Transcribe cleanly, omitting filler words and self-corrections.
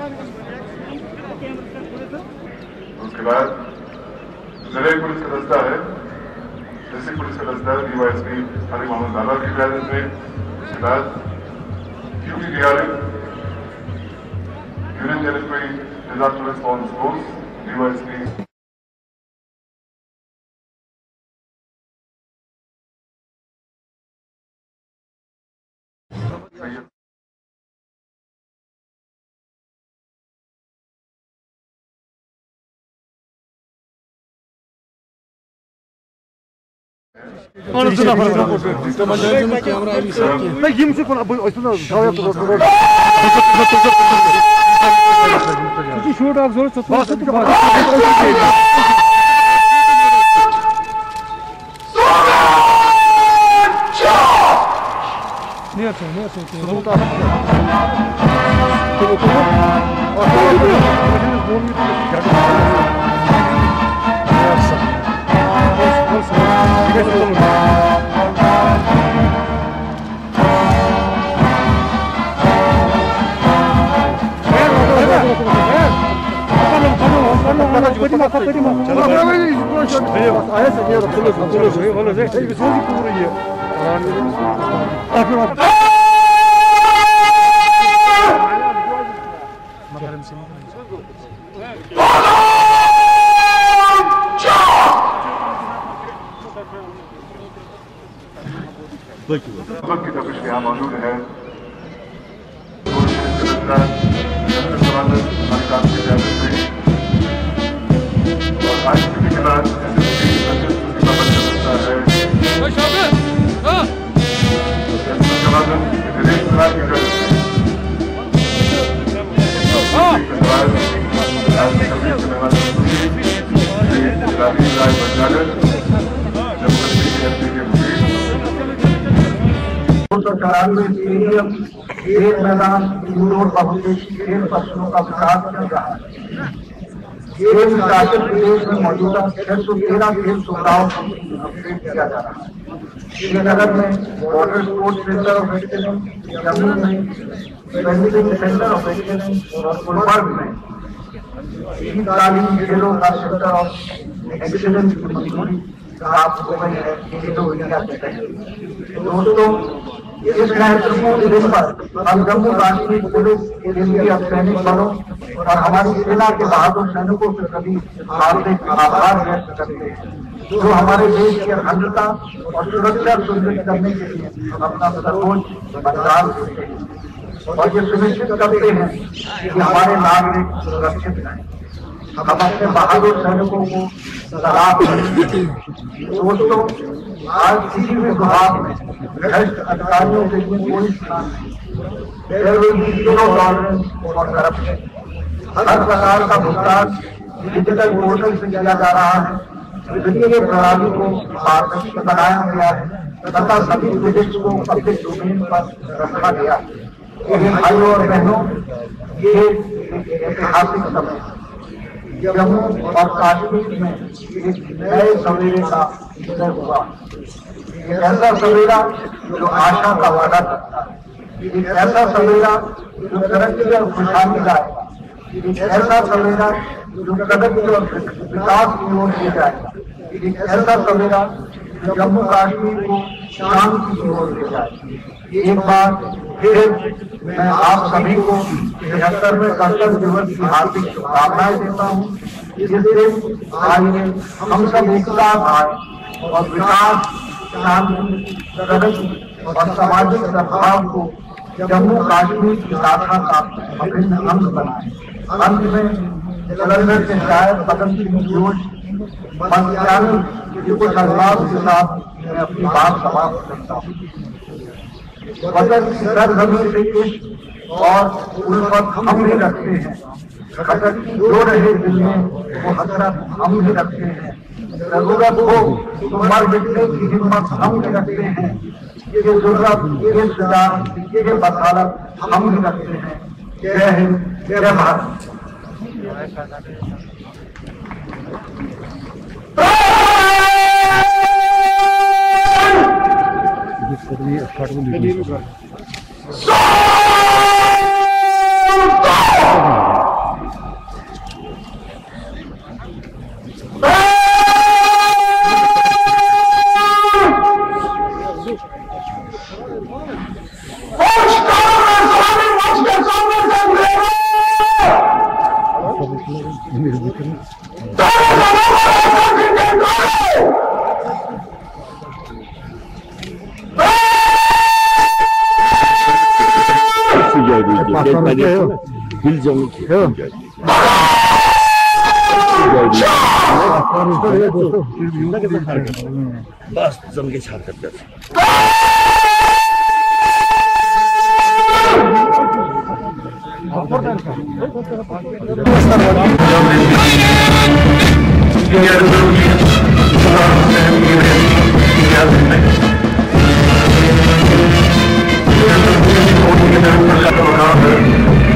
उसके बाद जिले पुलिस का दस्ता है, डिस्ट्रिक्ट पुलिस का दस्ता डीवाईएसपी अली मोहम्मद दादा की क्यादत में। उसके बाद UP DRM union territory disaster response force DYSP की तपिश यहाँ मौजूद है। आज के बाद स्टेडियम, खेल मैदान, इंडोर बहुउद्देशीय खेल फसलों का विकास चल रहा है। खेल शासन प्रदेश में मौजूदा 613 खेल सुविधाओं को अपडेट किया जा रहा है। श्रीनगर में water sports centre of excellence, Jammu में स्विमिंग सेंटर ऑफ एक्सीलेंस और गुलबर्ग में शीतकालीन खेलों का सेंटर ऑफ एक्सीलेंस की मंजूरी प्राप्त हो गई है। खेलो इंडिया के तहत दोस्तों, इस महत्वपूर्ण दिन पर हम जम्मू कश्मीर पुलिस, केंद्रीय सैनिक बलों और हमारी सेना के बहादुर सैनिकों से सभी हार्दिक आभार व्यक्त करते हैं, जो हमारे देश की अखंडता और सुरक्षा सुनिश्चित करने के लिए अपना सर्वोच्च बलिदान देते हैं और ये सुनिश्चित करते हैं कि हमारे नागरिक सुरक्षित रहें। हम अपने बहादुर सैनिकों को सलाह देते हैं। दोस्तों, आज किसी भी विभाग में भ्रष्ट अधिकारियों के लिए कोई स्थान नहीं। जीरो टॉलरेंस और करप्शन, हर प्रकार का भुगतान डिजिटल पोर्टल से किया जा रहा है। वित्तीय प्रणाली को पारदर्शी बनाया गया है तथा सभी प्रोजेक्ट को पब्लिक डोमेन पर रखा गया है। भाइयों और बहनों, ये ऐतिहासिक समय है। जम्मू और कश्मीर में एक नए सवेरे का उदय हुआ। एक ऐसा सवेरा जो आशा का वादा करता है, एक ऐसा सवेरा जो तरक्की और खुशहाली लाएगा, एक ऐसा सवेरा जो प्रगति और विकास की ओर ले जाएगा, एक ऐसा सवेरा जो जम्मू कश्मीर को शांति की ओर ले जाएगा। एक बार फिर मैं आप सभी को 73वें गणतंत्र दिवस की हार्दिक शुभकामनाएं देता हूँ। इस दिन आइए हम सब एक साथ आए और विकास, शांति, प्रगति और सामाजिक सद्भाव को जम्मू कश्मीर की गाथा का अभिन्न अंग बनाए। अंत में जलंधर के शायर पदम सिंह जोश के कुछ अल्फाज के साथ मैं अपनी बात समाप्त करता हूँ। वतन की सरजमीन से इश्क और उल्फत हम भी रखते हैं, खटकती जो रहे दिल में वो हसरत हम भी रखते हैं। जरूरत हो तो मर मिटने की हिम्मत हम भी रखते हैं। ये जरूरत, ये सजा, ये बसालत हम भी रखते हैं। जय हिंद, जय भारत। Stop! 빌정이 बस जम के छाप करते हैं।